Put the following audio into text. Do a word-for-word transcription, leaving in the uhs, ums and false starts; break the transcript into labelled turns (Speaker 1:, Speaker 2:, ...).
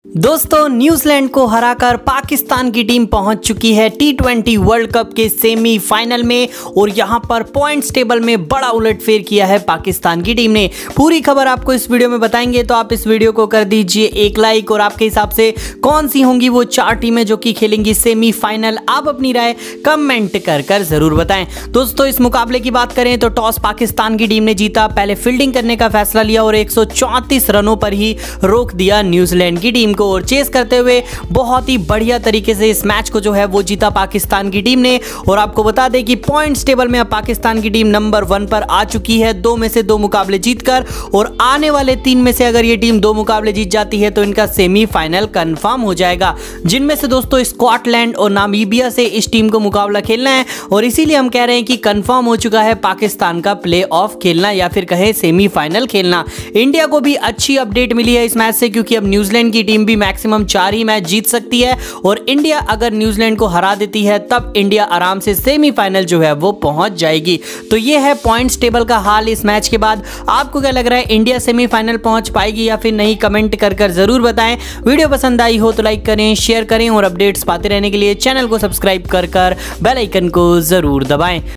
Speaker 1: दोस्तों न्यूजीलैंड को हराकर पाकिस्तान की टीम पहुंच चुकी है टी ट्वेंटी वर्ल्ड कप के सेमीफाइनल में और यहां पर पॉइंट्स टेबल में बड़ा उलटफेर किया है पाकिस्तान की टीम ने। पूरी खबर आपको इस वीडियो में बताएंगे, तो आप इस वीडियो को कर दीजिए एक लाइक। और आपके हिसाब से कौन सी होंगी वो चार टीमें जो कि खेलेंगी सेमीफाइनल, आप अपनी राय कमेंट कर कर जरूर बताएं। दोस्तों इस मुकाबले की बात करें तो टॉस पाकिस्तान की टीम ने जीता, पहले फील्डिंग करने का फैसला लिया और एक सौ चौंतीस रनों पर ही रोक दिया न्यूजीलैंड की टीम को। और चेस करते हुए बहुत ही बढ़िया तरीके से इस मैच को जो है वो जीता पाकिस्तान की टीम ने। और आपको बता दें कि पॉइंट्स टेबल में अब पाकिस्तान की टीम नंबर वन पर आ चुकी है, दो में से दो मुकाबले जीतकर। और आने वाले तीन में से अगर ये टीम दो मुकाबले जीत जाती है तो इनका सेमीफाइनल कंफर्म हो जाएगा, जिनमें से दोस्तों स्कॉटलैंड और नामीबिया से इस टीम को मुकाबला खेलना है। और इसीलिए हम कह रहे हैं कि कंफर्म हो चुका है पाकिस्तान का प्ले ऑफ खेलना या फिर कहे सेमीफाइनल खेलना। इंडिया को भी अच्छी अपडेट मिली है इस मैच से, क्योंकि अब न्यूजीलैंड की टीम भी मैक्सिमम चार ही मैच जीत सकती है और इंडिया अगर न्यूजीलैंड को हरा देती है तब इंडिया आराम से सेमीफाइनल जो है वो पहुंच जाएगी। तो ये है पॉइंट्स टेबल का हाल इस मैच के बाद। आपको क्या लग रहा है, इंडिया सेमीफाइनल पहुंच पाएगी या फिर नहीं? कमेंट कर कर जरूर बताएं। वीडियो पसंद आई हो तो लाइक करें, शेयर करें और अपडेट्स पाते रहने के लिए चैनल को सब्सक्राइब कर कर बेल आइकन को जरूर दबाएं।